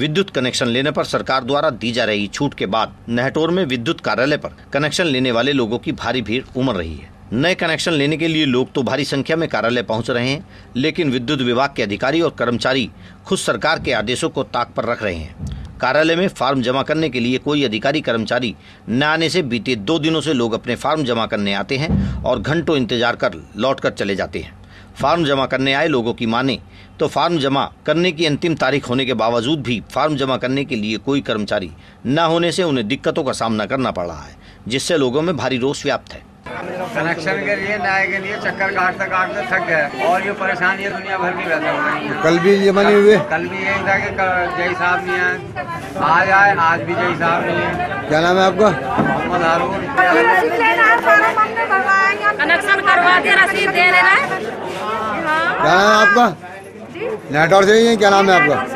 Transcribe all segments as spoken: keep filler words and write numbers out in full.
विद्युत कनेक्शन लेने पर सरकार द्वारा दी जा रही छूट के बाद नेहटोर में विद्युत कार्यालय पर कनेक्शन लेने वाले लोगों की भारी भीड़ उमड़ रही है। नए कनेक्शन लेने के लिए लोग तो भारी संख्या में कार्यालय पहुंच रहे हैं, लेकिन विद्युत विभाग के अधिकारी और कर्मचारी खुद सरकार के आदेशों को ताक पर रख रहे हैं। कार्यालय में फार्म जमा करने के लिए कोई अधिकारी कर्मचारी न आने से बीते दो दिनों से लोग अपने फार्म जमा करने आते हैं और घंटों इंतजार कर लौटकर चले जाते हैं। फार्म जमा करने आए लोगों की माने तो फार्म जमा करने की अंतिम तारीख होने के बावजूद भी फार्म जमा करने के लिए कोई कर्मचारी न होने से उन्हें दिक्कतों का सामना करना पड़ रहा है, जिससे लोगों में भारी रोष व्याप्त है। कनेक्शन के लिए नए के लिए चक्कर काटते काटते थक गए और ये परेशानी दुनिया भर की वैसे हो रही है। कल भी ये बने हुए कल भी यही था कि जय साहब नहीं आए, आज आए, आज भी जय साहब नहीं है। क्या नाम है आपका? मोहम्मद हारून। कनेक्शन करवा के रसीद दे रहे हैं। क्या नाम है आपका? नेटवर्क से ही है। क्या नाम है आपका?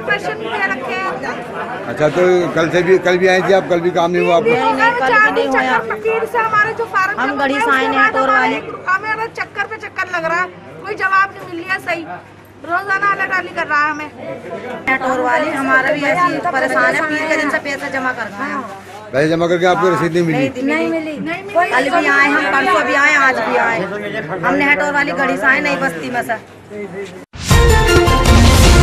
अच्छा, तो कल से भी कल भी आए थे आप? कल भी काम नहीं हुआ आपका? नहीं, नहीं, कल भी नहीं हुआ। हम गढ़ी से आए नेहटोर वाले। हमें चक्कर पे चक्कर लग रहा है, कोई जवाब नहीं मिल रहा सही, रोजाना अलग कर रहा है हमें। नेहटोर वाले हमारा भी ऐसी परेशान है, पीर के दिन से पैसे जमा कर रहे हैं। पैसे जमा करके आपको रसीद नहीं मिली? नहीं मिली, नहीं मिली। कल भी आए हम, परसों भी आए, आज भी आए। हम नेहटोर वाली गढ़ी से आए, नई बस्ती में से।